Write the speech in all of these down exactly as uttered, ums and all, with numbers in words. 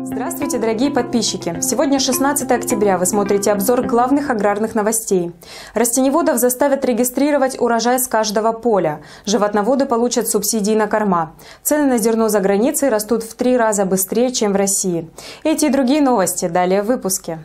Здравствуйте, дорогие подписчики! Сегодня шестнадцатое октября. Вы смотрите обзор главных аграрных новостей. Растеневодов заставят регистрировать урожай с каждого поля. Животноводы получат субсидии на корма. Цены на зерно за границей растут в три раза быстрее, чем в России. Эти и другие новости далее в выпуске.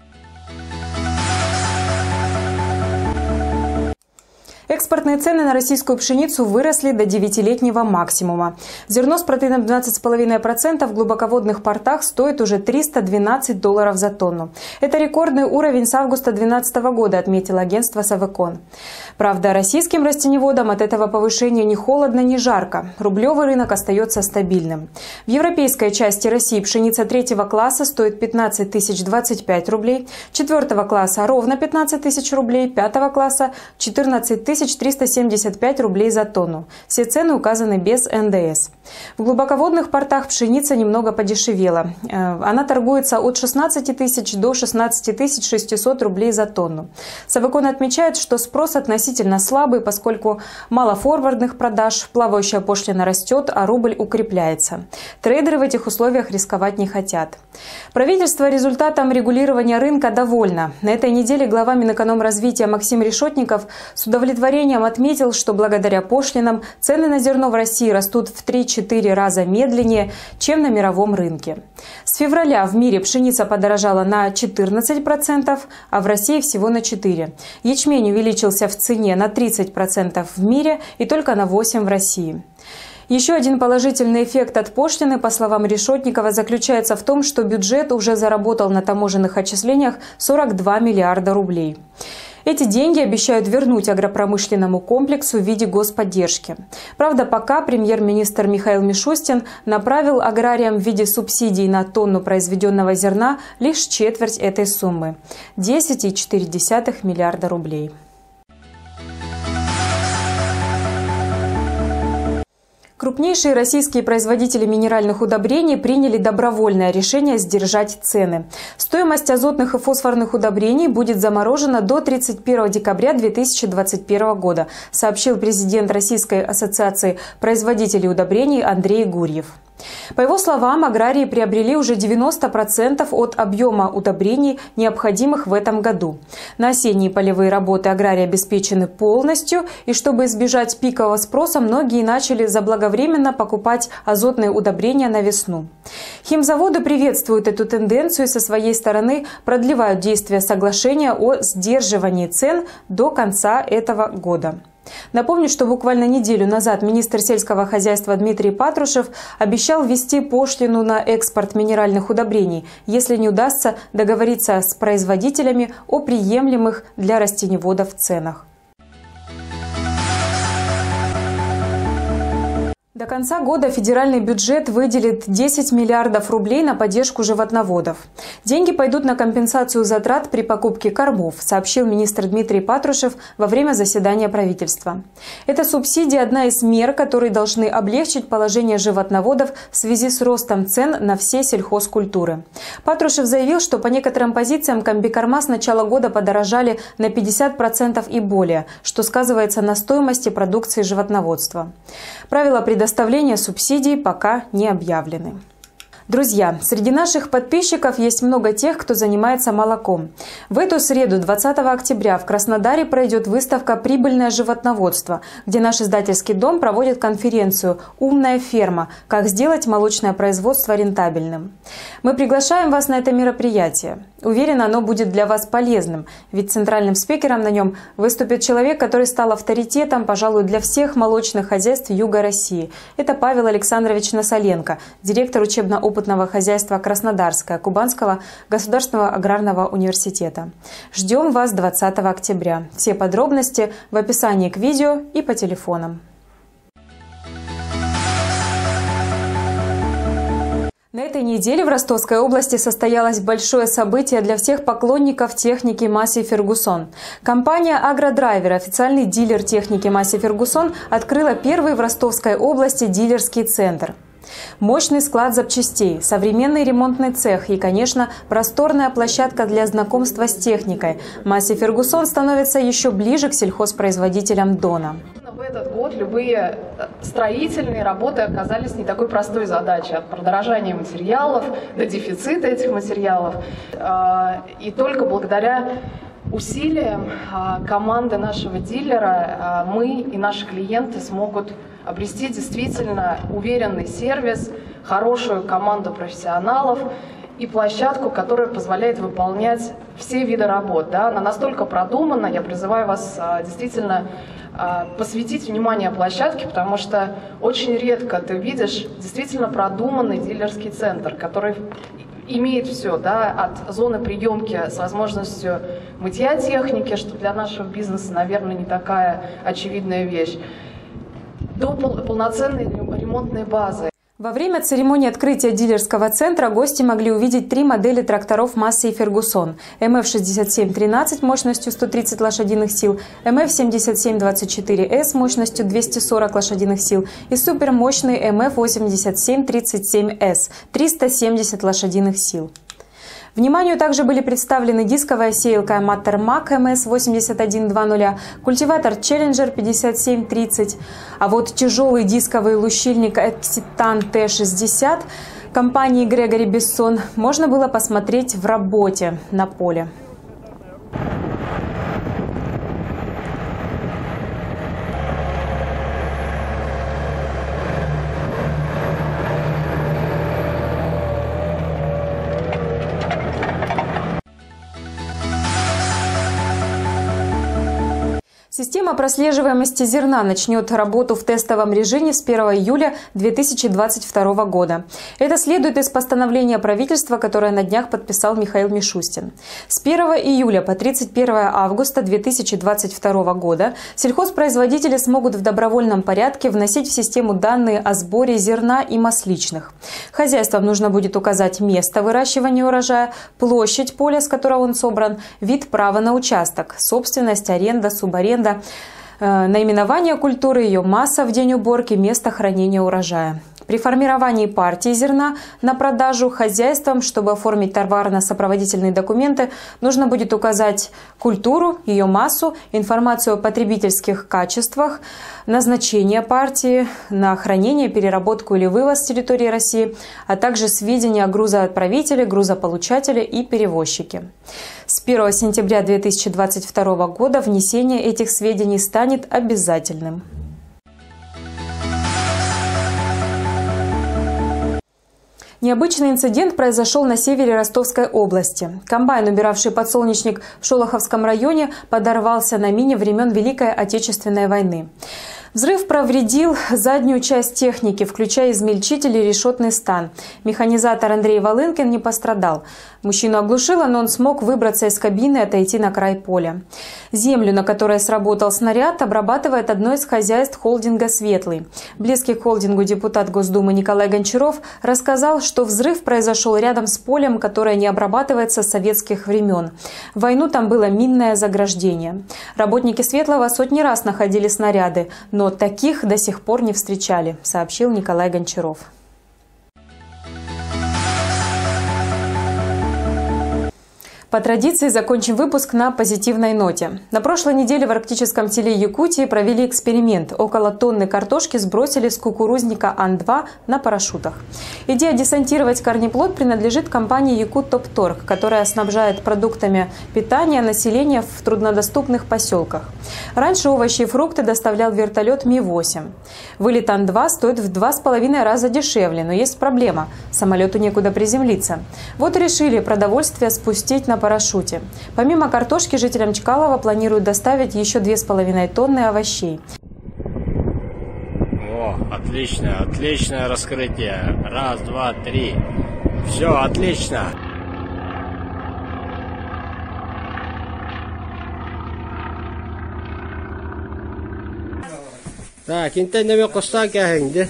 Экспортные цены на российскую пшеницу выросли до девятилетнего максимума. Зерно с протеином двенадцать целых пять десятых процента в глубоководных портах стоит уже триста двенадцать долларов за тонну. Это рекордный уровень с августа две тысячи двенадцатого года, отметило агентство Совекон. Правда, российским растеневодам от этого повышения ни холодно, ни жарко. Рублевый рынок остается стабильным. В европейской части России пшеница третьего класса стоит пятнадцать тысяч двадцать пять рублей, четвертого класса ровно пятнадцать тысяч рублей, пятого класса четырнадцать тысяч триста семьдесят пять рублей за тонну. Все цены указаны без эн дэ эс. В глубоководных портах пшеница немного подешевела. Она торгуется от шестнадцати тысяч до шестнадцати тысяч шестисот рублей за тонну. Совекон отмечает, что спрос относительно слабый, поскольку мало форвардных продаж, плавающая пошлина растет, а рубль укрепляется. Трейдеры в этих условиях рисковать не хотят. Правительство результатом регулирования рынка довольно. На этой неделе глава Минэкономразвития Максим Решетников с удовлетворением отметил, что благодаря пошлинам цены на зерно в России растут в три-четыре раза медленнее, чем на мировом рынке. С февраля в мире пшеница подорожала на четырнадцать процентов, а в России всего на четыре процента. Ячмень увеличился в цене на тридцать процентов в мире и только на восемь процентов в России. Еще один положительный эффект от пошлины, по словам Решетникова, заключается в том, что бюджет уже заработал на таможенных отчислениях сорок два миллиарда рублей. Эти деньги обещают вернуть агропромышленному комплексу в виде господдержки. Правда, пока премьер-министр Михаил Мишустин направил аграриям в виде субсидий на тонну произведенного зерна лишь четверть этой суммы – десять целых четыре десятых миллиарда рублей. Крупнейшие российские производители минеральных удобрений приняли добровольное решение сдержать цены. Стоимость азотных и фосфорных удобрений будет заморожена до тридцать первого декабря две тысячи двадцать первого года, сообщил президент Российской ассоциации производителей удобрений Андрей Гурьев. По его словам, аграрии приобрели уже девяносто процентов от объема удобрений, необходимых в этом году. На осенние полевые работы аграрии обеспечены полностью, и чтобы избежать пикового спроса, многие начали заблаговременно покупать азотные удобрения на весну. Химзаводы приветствуют эту тенденцию и со своей стороны продлевают действие соглашения о сдерживании цен до конца этого года. Напомню, что буквально неделю назад министр сельского хозяйства Дмитрий Патрушев обещал ввести пошлину на экспорт минеральных удобрений, если не удастся договориться с производителями о приемлемых для растеневодов ценах. До конца года федеральный бюджет выделит десять миллиардов рублей на поддержку животноводов. Деньги пойдут на компенсацию затрат при покупке кормов, сообщил министр Дмитрий Патрушев во время заседания правительства. Эта субсидия – одна из мер, которые должны облегчить положение животноводов в связи с ростом цен на все сельхозкультуры. Патрушев заявил, что по некоторым позициям комбикорма с начала года подорожали на пятьдесят процентов и более, что сказывается на стоимости продукции животноводства. Правила предоставления Предоставление субсидий пока не объявлены. Друзья, среди наших подписчиков есть много тех, кто занимается молоком. В эту среду, двадцатого октября, в Краснодаре пройдет выставка «Прибыльное животноводство», где наш издательский дом проводит конференцию «Умная ферма. Как сделать молочное производство рентабельным». Мы приглашаем вас на это мероприятие. Уверена, оно будет для вас полезным, ведь центральным спикером на нем выступит человек, который стал авторитетом, пожалуй, для всех молочных хозяйств Юга России. Это Павел Александрович Насоленко, директор учебно-опытного опытного хозяйства Краснодарского Кубанского государственного аграрного университета. Ждем вас двадцатого октября. Все подробности в описании к видео и по телефонам. На этой неделе в Ростовской области состоялось большое событие для всех поклонников техники Массей Фергусон. Компания «Агродрайвер», официальный дилер техники Массей Фергусон, открыла первый в Ростовской области дилерский центр. Мощный склад запчастей, современный ремонтный цех и, конечно, просторная площадка для знакомства с техникой. Массей Фергусон становится еще ближе к сельхозпроизводителям Дона. В этот год любые строительные работы оказались не такой простой задачей. От продорожания материалов до дефицита этих материалов. И только благодаря усилиям команды нашего дилера мы и наши клиенты смогут обрести действительно уверенный сервис, хорошую команду профессионалов и площадку, которая позволяет выполнять все виды работ. Да? Она настолько продумана, я призываю вас действительно посвятить внимание площадке, потому что очень редко ты видишь действительно продуманный дилерский центр, который имеет все, да, от зоны приемки с возможностью мытья техники, что для нашего бизнеса, наверное, не такая очевидная вещь, до полноценной ремонтной базы. Во время церемонии открытия дилерского центра гости могли увидеть три модели тракторов Massey Ferguson: эм эф шестьдесят семь тринадцать мощностью сто тридцать лошадиных сил, эм эф семьдесят семь двадцать четыре эс мощностью двести сорок лошадиных сил и супермощный эм эф восемьдесят семь тридцать семь эс триста семьдесят лошадиных сил. Вниманию также были представлены дисковая сеялка Matter Mac эм эс восемьдесят один двадцать, культиватор Challenger пятьдесят семь тридцать, а вот тяжелый дисковый лущильник Exitan тэ шестьдесят компании Gregory Besson можно было посмотреть в работе на поле. Система прослеживаемости зерна начнет работу в тестовом режиме с первого июля две тысячи двадцать второго года. Это следует из постановления правительства, которое на днях подписал Михаил Мишустин. С первого июля по тридцать первое августа две тысячи двадцать второго года сельхозпроизводители смогут в добровольном порядке вносить в систему данные о сборе зерна и масличных. Хозяйствам нужно будет указать место выращивания урожая, площадь поля, с которого он собран, вид права на участок, собственность, аренда, субаренда, наименование культуры, ее масса в день уборки, место хранения урожая. При формировании партии зерна на продажу хозяйствам, чтобы оформить товарно-сопроводительные документы, нужно будет указать культуру, ее массу, информацию о потребительских качествах, назначение партии на хранение, переработку или вывоз с территории России, а также сведения о грузоотправителе, грузополучателе и перевозчике. С первого сентября две тысячи двадцать второго года внесение этих сведений станет обязательным. Необычный инцидент произошел на севере Ростовской области. Комбайн, убиравший подсолнечник в Шолоховском районе, подорвался на мине времен Великой Отечественной войны. Взрыв повредил заднюю часть техники, включая измельчитель и решетный стан. Механизатор Андрей Волынкин не пострадал. Мужчину оглушило, но он смог выбраться из кабины и отойти на край поля. Землю, на которой сработал снаряд, обрабатывает одно из хозяйств холдинга «Светлый». Близкий к холдингу депутат Госдумы Николай Гончаров рассказал, что взрыв произошел рядом с полем, которое не обрабатывается с советских времен. В войну там было минное заграждение. Работники «Светлого» сотни раз находили снаряды, но таких до сих пор не встречали, сообщил Николай Гончаров. По традиции закончим выпуск на позитивной ноте. На прошлой неделе в арктическом селе Якутии провели эксперимент. Около тонны картошки сбросили с кукурузника Ан два на парашютах. Идея десантировать корнеплод принадлежит компании Якут-Топторг, которая снабжает продуктами питания население в труднодоступных поселках. Раньше овощи и фрукты доставлял вертолет Ми восемь. Вылет Ан два стоит в два с половиной раза дешевле, но есть проблема – самолету некуда приземлиться. Вот решили продовольствие спустить на парашюте. Помимо картошки, жителям Чкалова планируют доставить еще две с половиной тонны овощей. О, отлично, отличное раскрытие. Раз, два, три. Все, отлично. Так, интендами костаки агенди.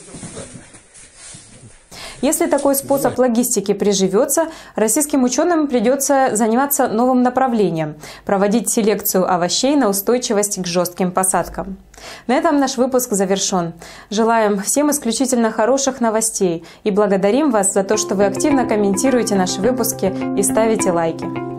Если такой способ логистики приживется, российским ученым придется заниматься новым направлением – проводить селекцию овощей на устойчивость к жестким посадкам. На этом наш выпуск завершен. Желаем всем исключительно хороших новостей и благодарим вас за то, что вы активно комментируете наши выпуски и ставите лайки.